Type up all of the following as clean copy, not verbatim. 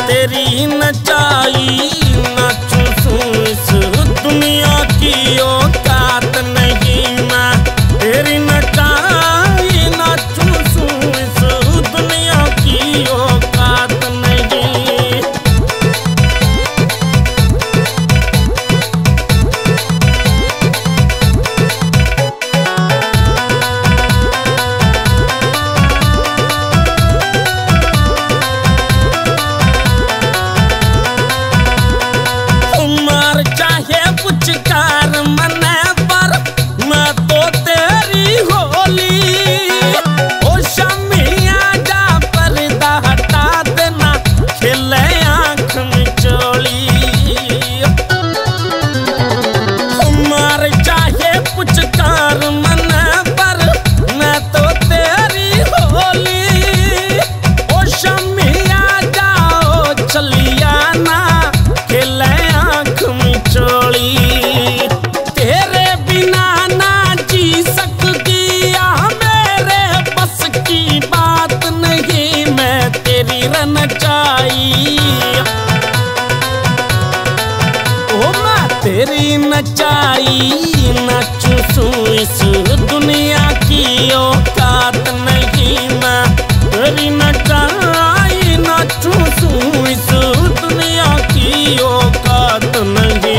तेरी नचाई नाचू इस दुनिया की औकात नहीं मैं। तेरी नचाई नाचू इस दुनिया की औकात नहीं। तेरी नचाई नाचू इस दुनिया की औकात नहीं मैं। तेरी नचाई नाचू इस दुनिया की औकात नहीं।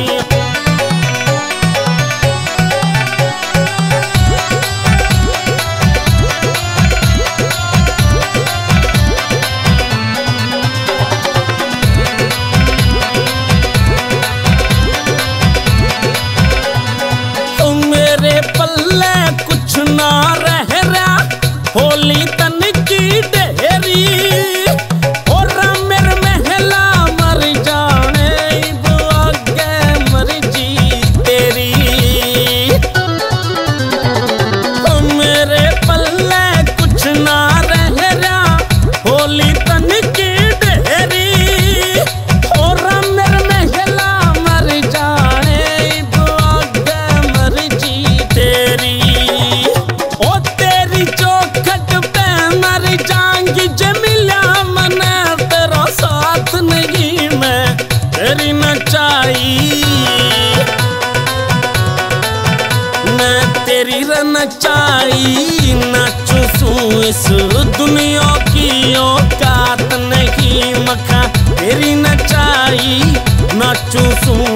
ना रह रहा होली तन की ढेरी और मेरे महला मर जाने आगे मर्जी तेरी। मेरे पल्ले कुछ ना रह रहा होली तन की ढेरी और मेरे महला मर जाने आगे मर्जी तेरी। चौखट पे मर जाऊंगी जमिला मने तेरा साथ नहीं मैं। तेरी नचाई मैं तेरी नचाई नाचू इस दुनिया की औकात नहीं मखा। तेरी नचाई नाचू